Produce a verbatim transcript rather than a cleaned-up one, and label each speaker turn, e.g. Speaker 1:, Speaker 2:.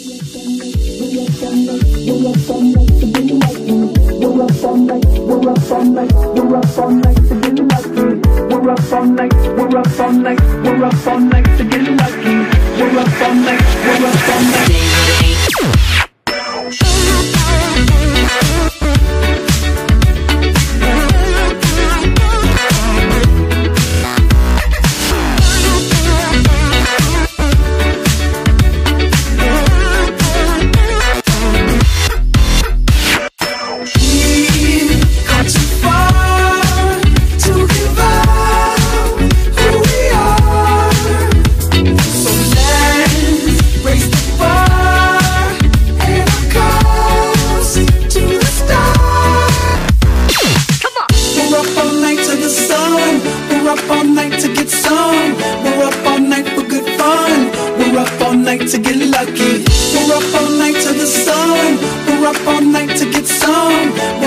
Speaker 1: To get lucky, we're up all night to the sun. We're up all night to get some.